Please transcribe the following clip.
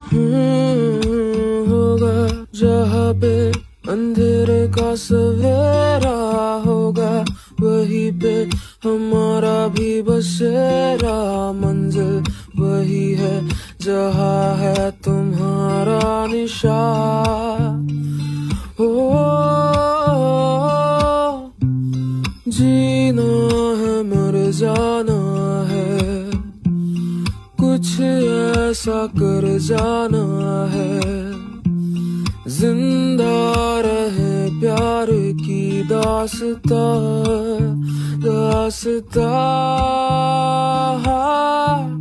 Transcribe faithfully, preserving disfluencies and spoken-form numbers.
हम्म, होगा जहाँ पे अंधेरे का सवेरा होगा, वहीं पे हमारा भी बसेरा। मंजिल वही है जहाँ है तुम्हारा निशान। ओ, जीना है मर जाना है, कुछ ऐसा कर जाना है। जिंदा रहे प्यार की दास्तां दास्तां।